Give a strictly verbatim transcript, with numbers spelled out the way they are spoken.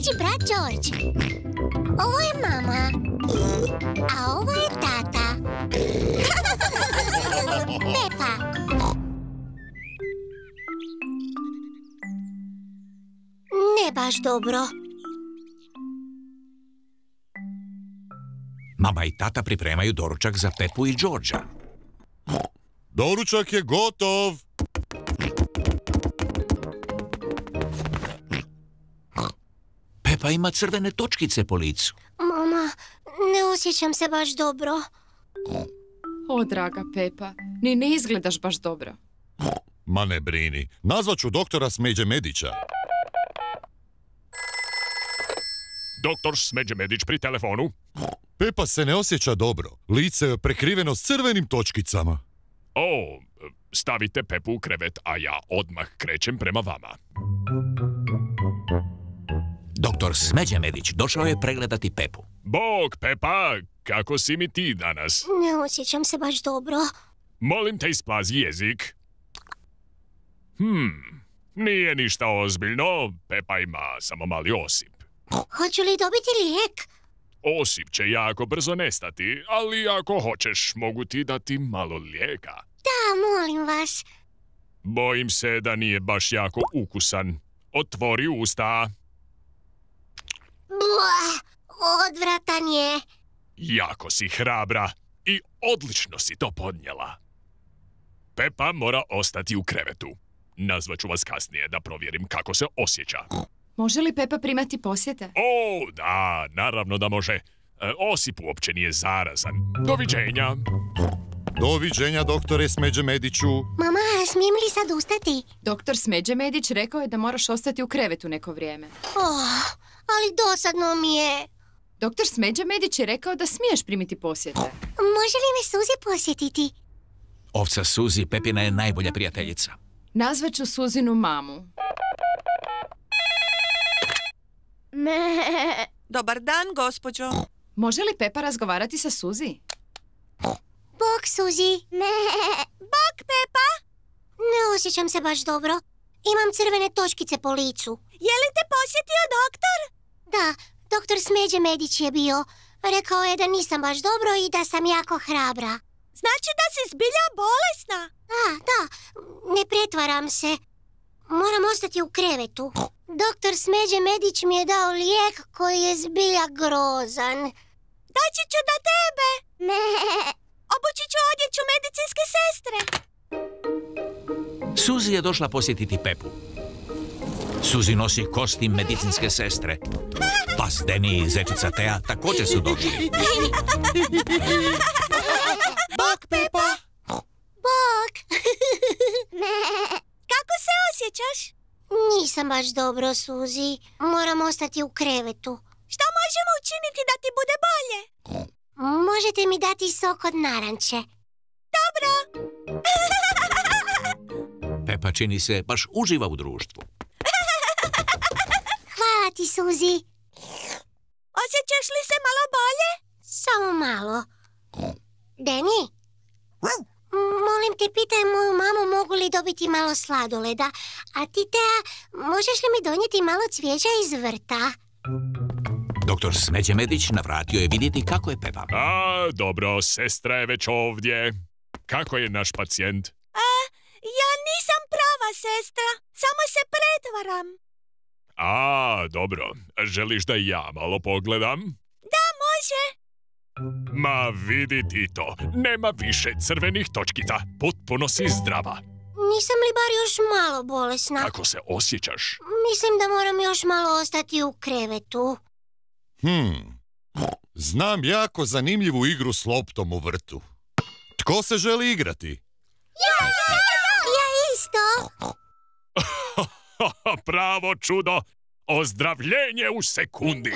naši brat George. Ovo je mama. A ovo je tata. Pepa. Ne baš dobro. Mama i tata pripremaju doručak za Pepu i Georgea. Doručak je gotov! Pepa ima crvene točkice po licu. Mama, ne osjećam se baš dobro. O, draga Pepa, ni ne izgledaš baš dobro. Ma ne brini, nazvaću doktora Smeđe Medića. Doktor Smeđe Medić pri telefonu. Pepa se ne osjeća dobro. Lice je prekriveno s crvenim točkicama. O, stavite Pepu u krevet, a ja odmah krećem prema vama. Doktor Smeđe Medić došao je pregledati Pepu. Bog, Pepa, kako si mi ti danas? Ne osjećam se baš dobro. Molim te, isplazi jezik. Hmm, nije ništa ozbiljno. Pepa ima samo mali osip. Hoću li dobiti lijek? Osip će jako brzo nestati, ali ako hoćeš, mogu ti dati malo lijeka. Da, molim vas. Bojim se da nije baš jako ukusan. Otvori usta. Buah, odvratan je. Jako si hrabra i odlično si to podnijela. Pepa mora ostati u krevetu. Nazvaću vas kasnije da provjerim kako se osjeća. Može li Pepa primati posjete? O, da, naravno da može. E, osip uopće nije zarazan. Doviđenja. Doviđenja, doktore Smeđe Mediću. Mama, smijem li sad ustati? Doktor Smeđe Medić rekao je da moraš ostati u krevetu neko vrijeme. Oh, ali dosadno mi je. Doktor Smeđe Medić je rekao da smiješ primiti posjete. Može li me Suzi posjetiti? Ovca Suzi Pepina je najbolja prijateljica. Nazvaću Suzinu mamu. Me. Dobar dan, gospođo. Može li Pepa razgovarati sa Suzi? Bok, Suzi. Me. Bok, Pepa. Ne osjećam se baš dobro. Imam crvene točkice po licu. Je li te posjetio doktor? Da, doktor Smeđe Medić je bio. Rekao je da nisam baš dobro i da sam jako hrabra. Znači da si zbilja bolesna? Da, da, ne pretvaram se. Moram ostati u krevetu. Doktor Smeđe Medić mi je dao lijek koji je zbilja grozan. Daći ću do tebe. Ne. Obući ću odjeću medicinske sestre. Suzi je došla posjetiti Pepu. Suzi nosi kostim medicinske sestre. Pas Deni i zečica Tea također su došli. Bok, Pepa. Bok. Kako se osjećaš? Nisam baš dobro, Suzi. Moram ostati u krevetu. Što možemo učiniti da ti bude bolje? Možete mi dati sok od naranče. Dobro. Pepa čini se baš uživa u društvu. Hvala ti, Suzi. Osjećaš li se malo bolje? Samo malo. Deni? Molim te, pitaj moju mamu mogu li dobiti malo sladoleda. A ti, Tea, možeš li mi donijeti malo cvijeća iz vrta? Doktor Smeđe Medić navratio je vidjeti kako je Pepa. A, dobro, sestra je već ovdje. Kako je naš pacijent? A, ja nisam prava sestra. Samo se pretvaram. A, dobro. Želiš da ja malo pogledam? Da, može. Ma vidi ti to. Nema više crvenih točkica. Potpuno si zdrava. Nisam li bar još malo bolesna? Kako se osjećaš? Mislim da moram još malo ostati u krevetu. Hmm, znam jako zanimljivu igru s loptom u vrtu. Tko se želi igrati? Ja, ja, ja, ja isto. Pravo čudo. Ozdravljenje u sekundi.